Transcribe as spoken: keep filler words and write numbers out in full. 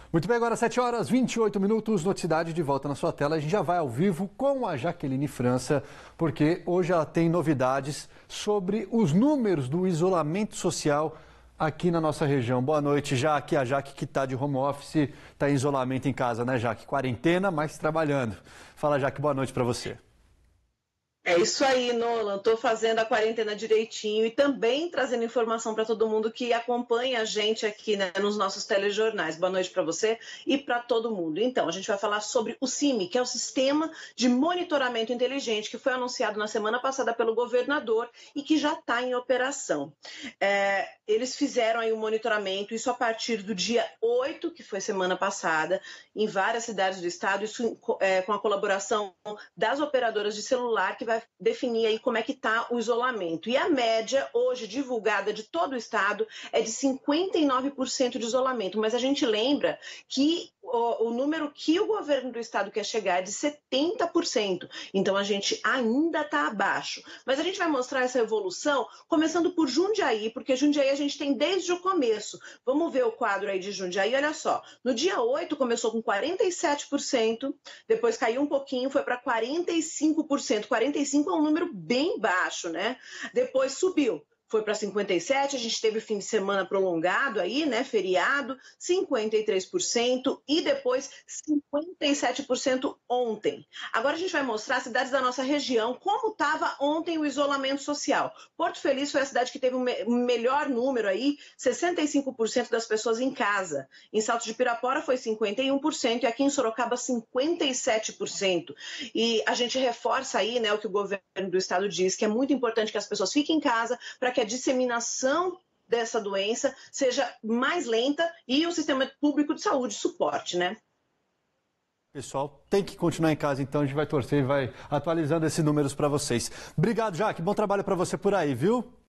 Muito bem, agora sete horas e vinte e oito minutos, Noticidade de volta na sua tela. A gente já vai ao vivo com a Jaqueline França, porque hoje ela tem novidades sobre os números do isolamento social aqui na nossa região. Boa noite, Jaque. A Jaque que está de home office, está em isolamento em casa, né, Jaque? Quarentena, mas trabalhando. Fala, Jaque, boa noite para você. É isso aí, Nolan. Estou fazendo a quarentena direitinho e também trazendo informação para todo mundo que acompanha a gente aqui, né, nos nossos telejornais. Boa noite para você e para todo mundo. Então, a gente vai falar sobre o C I M I, que é o Sistema de Monitoramento Inteligente, que foi anunciado na semana passada pelo governador e que já está em operação. É, eles fizeram aí um monitoramento, isso a partir do dia oito, que foi semana passada, em várias cidades do estado, isso é, com a colaboração das operadoras de celular, que vai definir aí como é que está o isolamento. E a média, hoje, divulgada de todo o estado, é de cinquenta e nove por cento de isolamento. Mas a gente lembra que o, o número que o governo do estado quer chegar é de setenta por cento. Então, a gente ainda está abaixo. Mas a gente vai mostrar essa evolução, começando por Jundiaí, porque Jundiaí a gente tem desde o começo. Vamos ver o quadro aí de Jundiaí, olha só. No dia oito, começou com quarenta e sete por cento, depois caiu um pouquinho, foi para quarenta e cinco por cento. quarenta e cinco por cento é um número bem baixo, né? Depois subiu. Foi para cinquenta e sete por cento, a gente teve o fim de semana prolongado aí, né, feriado, cinquenta e três por cento e depois cinquenta e sete por cento ontem. Agora a gente vai mostrar as cidades da nossa região, como estava ontem o isolamento social. Porto Feliz foi a cidade que teve o me melhor número aí, sessenta e cinco por cento das pessoas em casa. Em Salto de Pirapora foi cinquenta e um por cento e aqui em Sorocaba cinquenta e sete por cento. E a gente reforça aí, né, o que o governo do estado diz, que é muito importante que as pessoas fiquem em casa para que que a disseminação dessa doença seja mais lenta e o sistema público de saúde suporte, né? Pessoal, tem que continuar em casa, então a gente vai torcer e vai atualizando esses números para vocês. Obrigado, Jaque. Bom trabalho para você por aí, viu?